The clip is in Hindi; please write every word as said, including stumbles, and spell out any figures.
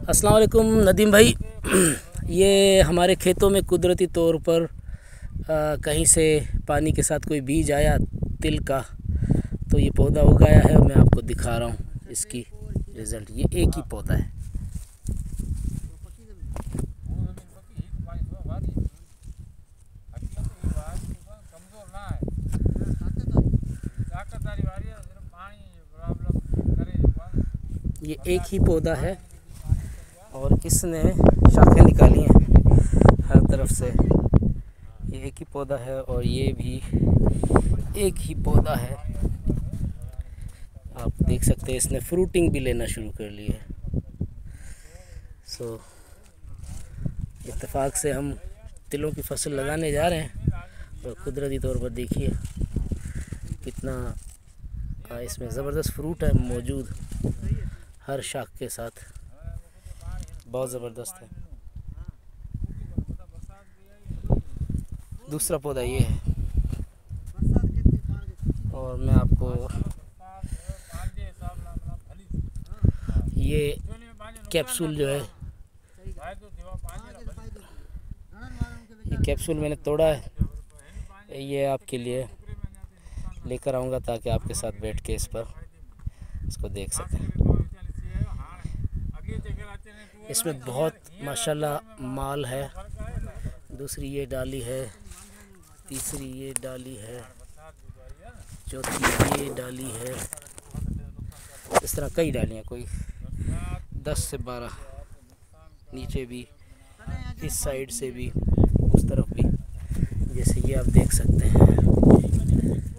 अस्सलाम वालेकुम नदीम भाई। ये हमारे खेतों में कुदरती तौर पर आ, कहीं से पानी के साथ कोई बीज आया तिल का, तो ये पौधा उगाया है और मैं आपको दिखा रहा हूँ इसकी रिज़ल्ट। ये एक ही पौधा है। ये एक ही पौधा है और इसने शाखें निकाली हैं हर तरफ से। ये एक ही पौधा है और ये भी एक ही पौधा है। आप देख सकते हैं इसने फ्रूटिंग भी लेना शुरू कर ली है। सो इत्तेफाक से हम तिलों की फसल लगाने जा रहे हैं और कुदरती तौर पर देखिए कितना इसमें ज़बरदस्त फ्रूट है मौजूद हर शाख के साथ, बहुत ज़बरदस्त है। दूसरा पौधा ये है और मैं आपको ये कैप्सूल जो है, ये कैप्सूल मैंने तोड़ा है, ये आपके लिए लेकर आऊँगा ताकि आपके साथ बैठ के इस पर इसको देख सकें। इसमें बहुत माशाल्लाह माल है। दूसरी ये डाली है, तीसरी ये डाली है, चौथी ये डाली है। इस तरह कई डालियाँ, कोई दस से बारह, नीचे भी, इस साइड से भी, उस तरफ भी, जैसे ये आप देख सकते हैं।